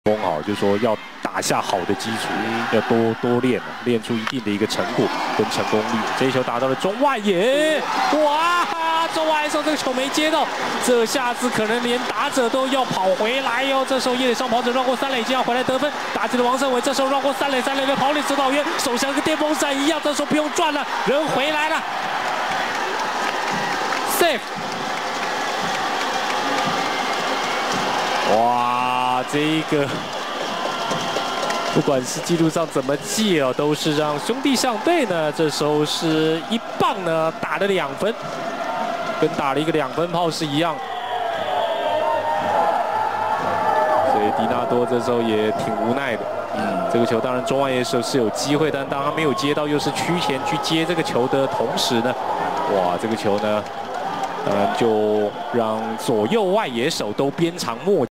好，就是说要打下好的基础，要多练，练出一定的一个成果跟成功率。这一球打到了中外野，哇！中外野手这个球没接到，这下子可能连打者都要跑回来哟。这时候野垒上跑者绕过三垒，就要回来得分。打击的王胜伟这时候绕过三垒的跑垒指导员手像跟电风扇一样，这时候不用转了，人回来了 ，safe。 哇，这一个不管是记录上怎么记哦，都是让兄弟象队呢，这时候是一棒呢打了2分，跟打了一个2分炮是一样。所以迪纳多这时候也挺无奈的。这个球当然中外野手是有机会，但当他没有接到，又是趋前去接这个球的同时呢，哇，这个球呢，当然就让左右外野手都鞭长莫及。